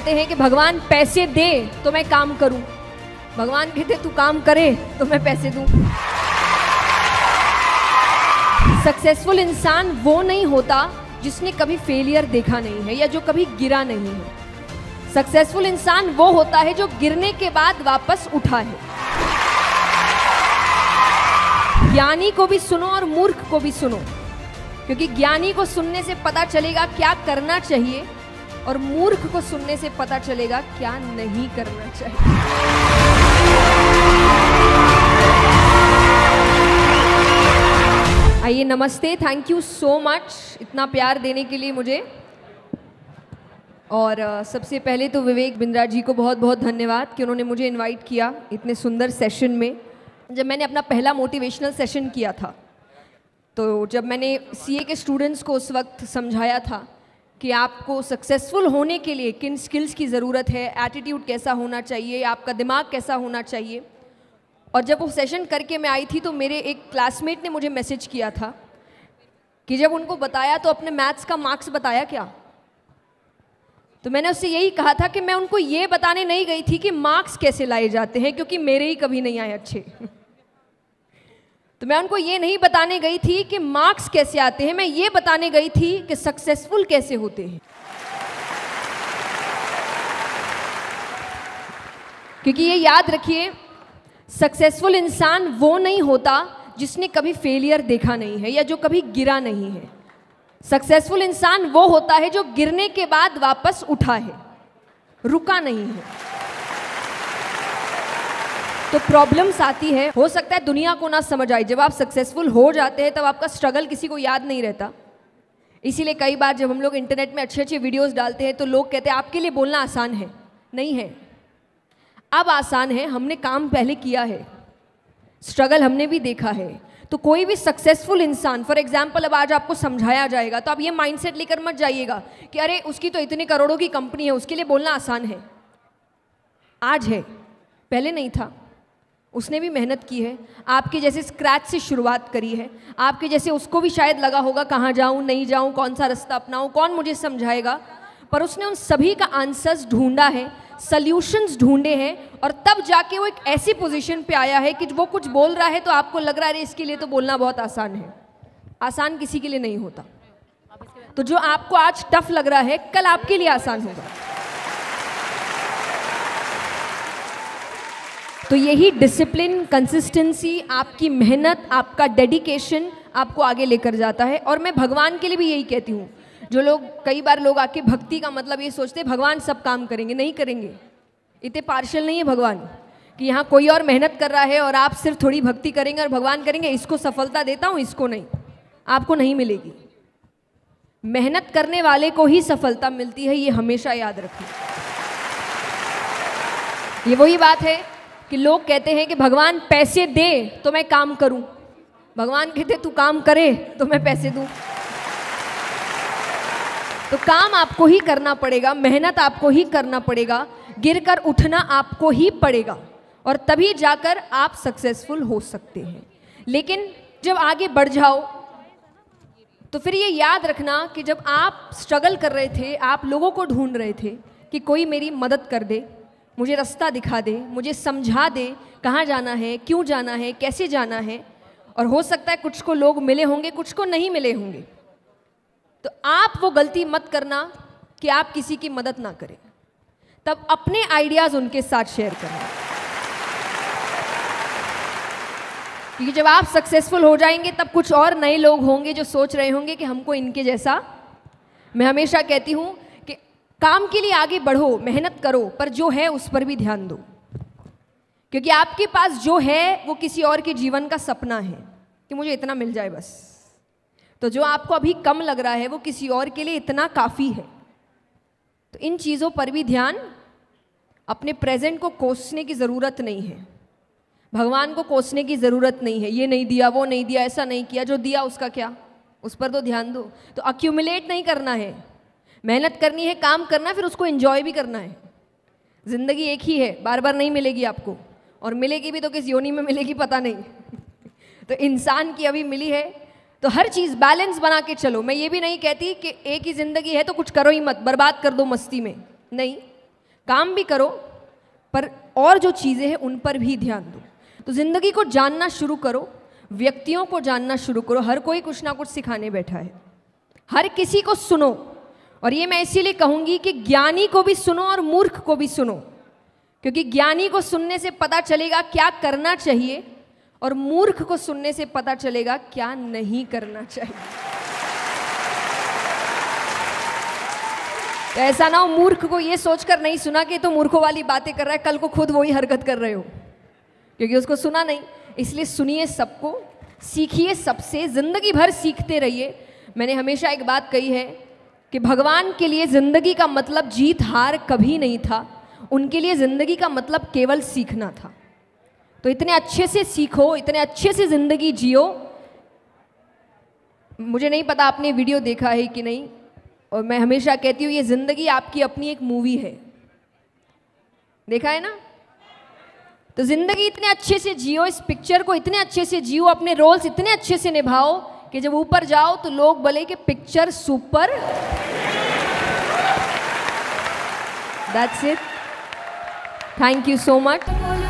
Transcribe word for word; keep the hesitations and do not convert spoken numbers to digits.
कहते हैं कि भगवान पैसे दे तो मैं काम करूं, भगवान कहते तू काम करे तो मैं पैसे दूं। सक्सेसफुल इंसान वो नहीं होता जिसने कभी फेलियर देखा नहीं है या जो कभी गिरा नहीं है। सक्सेसफुल इंसान वो होता है जो गिरने के बाद वापस उठा है। ज्ञानी को भी सुनो और मूर्ख को भी सुनो, क्योंकि ज्ञानी को सुनने से पता चलेगा क्या करना चाहिए और मूर्ख को सुनने से पता चलेगा क्या नहीं करना चाहिए। आइए, नमस्ते, थैंक यू सो मच इतना प्यार देने के लिए मुझे। और uh, सबसे पहले तो विवेक बिंद्रा जी को बहुत बहुत धन्यवाद कि उन्होंने मुझे इनवाइट किया इतने सुंदर सेशन में। जब मैंने अपना पहला मोटिवेशनल सेशन किया था, तो जब मैंने सीए के स्टूडेंट्स को उस वक्त समझाया था कि आपको सक्सेसफुल होने के लिए किन स्किल्स की ज़रूरत है, एटीट्यूड कैसा होना चाहिए, आपका दिमाग कैसा होना चाहिए, और जब वो सेशन करके मैं आई थी तो मेरे एक क्लासमेट ने मुझे मैसेज किया था कि जब उनको बताया तो अपने मैथ्स का मार्क्स बताया क्या। तो मैंने उससे यही कहा था कि मैं उनको ये बताने नहीं गई थी कि मार्क्स कैसे लाए जाते हैं, क्योंकि मेरे ही कभी नहीं आए अच्छे। तो मैं उनको ये नहीं बताने गई थी कि मार्क्स कैसे आते हैं, मैं ये बताने गई थी कि सक्सेसफुल कैसे होते हैं। क्योंकि ये याद रखिए, सक्सेसफुल इंसान वो नहीं होता जिसने कभी फेलियर देखा नहीं है या जो कभी गिरा नहीं है। सक्सेसफुल इंसान वो होता है जो गिरने के बाद वापस उठा है, रुका नहीं है। तो प्रॉब्लम्स आती है, हो सकता है दुनिया को ना समझ आए। जब आप सक्सेसफुल हो जाते हैं तब आपका स्ट्रगल किसी को याद नहीं रहता। इसीलिए कई बार जब हम लोग इंटरनेट में अच्छे अच्छे वीडियोस डालते हैं तो लोग कहते हैं आपके लिए बोलना आसान है। नहीं है, अब आसान है, हमने काम पहले किया है, स्ट्रगल हमने भी देखा है। तो कोई भी सक्सेसफुल इंसान, फॉर एग्जाम्पल अब आज आपको समझाया जाएगा तो आप ये माइंडसेट लेकर मत जाइएगा कि अरे उसकी तो इतने करोड़ों की कंपनी है, उसके लिए बोलना आसान है। आज है, पहले नहीं था। उसने भी मेहनत की है, आपके जैसे स्क्रैच से शुरुआत करी है। आपके जैसे उसको भी शायद लगा होगा कहाँ जाऊँ, नहीं जाऊँ, कौन सा रास्ता अपनाऊँ, कौन मुझे समझाएगा। पर उसने उन सभी का आंसर्स ढूंढा है, सल्यूशंस ढूंढे हैं, और तब जाके वो एक ऐसी पोजीशन पे आया है कि वो कुछ बोल रहा है तो आपको लग रहा है इसके लिए तो बोलना बहुत आसान है। आसान किसी के लिए नहीं होता। तो जो आपको आज टफ लग रहा है कल आपके लिए आसान होगा। तो यही डिसिप्लिन, कंसिस्टेंसी, आपकी मेहनत, आपका डेडिकेशन आपको आगे लेकर जाता है। और मैं भगवान के लिए भी यही कहती हूँ। जो लोग, कई बार लोग आके भक्ति का मतलब ये सोचते हैं भगवान सब काम करेंगे, नहीं करेंगे। इतने पार्शियल नहीं है भगवान कि यहाँ कोई और मेहनत कर रहा है और आप सिर्फ थोड़ी भक्ति करेंगे और भगवान करेंगे इसको सफलता देता हूँ, इसको नहीं। आपको नहीं मिलेगी। मेहनत करने वाले को ही सफलता मिलती है, ये हमेशा याद रखिए। ये वही बात है कि लोग कहते हैं कि भगवान पैसे दे तो मैं काम करूं, भगवान कहते तू काम करे तो मैं पैसे दूं। तो काम आपको ही करना पड़ेगा, मेहनत आपको ही करना पड़ेगा, गिरकर उठना आपको ही पड़ेगा, और तभी जाकर आप सक्सेसफुल हो सकते हैं। लेकिन जब आगे बढ़ जाओ तो फिर ये याद रखना कि जब आप स्ट्रगल कर रहे थे, आप लोगों को ढूंढ रहे थे कि कोई मेरी मदद कर दे, मुझे रास्ता दिखा दे, मुझे समझा दे कहाँ जाना है, क्यों जाना है, कैसे जाना है। और हो सकता है कुछ को लोग मिले होंगे, कुछ को नहीं मिले होंगे। तो आप वो गलती मत करना कि आप किसी की मदद ना करें। तब अपने आइडियाज़ उनके साथ शेयर करें, क्योंकि जब आप सक्सेसफुल हो जाएंगे तब कुछ और नए लोग होंगे जो सोच रहे होंगे कि हमको इनके जैसा। मैं हमेशा कहती हूँ कि काम के लिए आगे बढ़ो, मेहनत करो, पर जो है उस पर भी ध्यान दो, क्योंकि आपके पास जो है वो किसी और के जीवन का सपना है कि मुझे इतना मिल जाए बस। तो जो आपको अभी कम लग रहा है वो किसी और के लिए इतना काफ़ी है। तो इन चीज़ों पर भी ध्यान, अपने प्रेजेंट को कोसने की ज़रूरत नहीं है, भगवान को कोसने की ज़रूरत नहीं है। ये नहीं दिया, वो नहीं दिया, ऐसा नहीं किया, जो दिया उसका क्या, उस पर तो ध्यान दो। तो अक्यूमुलेट नहीं करना है, मेहनत करनी है, काम करना है, फिर उसको एंजॉय भी करना है। ज़िंदगी एक ही है, बार बार नहीं मिलेगी आपको, और मिलेगी भी तो किस योनि में मिलेगी पता नहीं। तो इंसान की अभी मिली है, तो हर चीज़ बैलेंस बना के चलो। मैं ये भी नहीं कहती कि एक ही ज़िंदगी है तो कुछ करो ही मत, बर्बाद कर दो मस्ती में, नहीं। काम भी करो, पर और जो चीज़ें हैं उन पर भी ध्यान दो। तो ज़िंदगी को जानना शुरू करो, व्यक्तियों को जानना शुरू करो। हर कोई कुछ ना कुछ सिखाने बैठा है, हर किसी को सुनो। और ये मैं इसीलिए कहूँगी कि ज्ञानी को भी सुनो और मूर्ख को भी सुनो, क्योंकि ज्ञानी को सुनने से पता चलेगा क्या करना चाहिए, और मूर्ख को सुनने से पता चलेगा क्या नहीं करना चाहिए। तो ऐसा ना हो मूर्ख को ये सोचकर नहीं सुना कि तो मूर्खों वाली बातें कर रहा है, कल को खुद वही हरकत कर रहे हो, क्योंकि उसको सुना नहीं। इसलिए सुनिए सबको, सीखिए सबसे, जिंदगी भर सीखते रहिए। मैंने हमेशा एक बात कही है कि भगवान के लिए जिंदगी का मतलब जीत हार कभी नहीं था, उनके लिए जिंदगी का मतलब केवल सीखना था। तो इतने अच्छे से सीखो, इतने अच्छे से जिंदगी जियो। मुझे नहीं पता आपने वीडियो देखा है कि नहीं, और मैं हमेशा कहती हूँ ये जिंदगी आपकी अपनी एक मूवी है, देखा है ना? तो जिंदगी इतने अच्छे से जियो, इस पिक्चर को इतने अच्छे से जियो, अपने रोल्स इतने अच्छे से निभाओ कि जब ऊपर जाओ तो लोग बोले कि picture super. That's it, thank you so much.